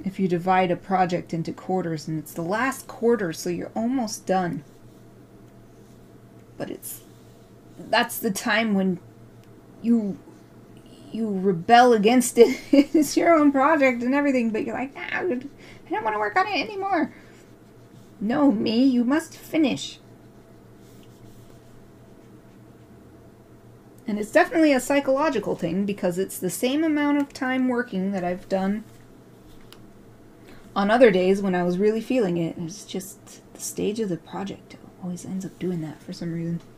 if you divide a project into quarters, and it's the last quarter, so you're almost done. But that's the time when you rebel against it. It's your own project and everything, but you're like, nah, I don't want to work on it anymore. No, me, you must finish. And it's definitely a psychological thing, because it's the same amount of time working that I've done on other days when I was really feeling it. It's just the stage of the project always ends up doing that for some reason.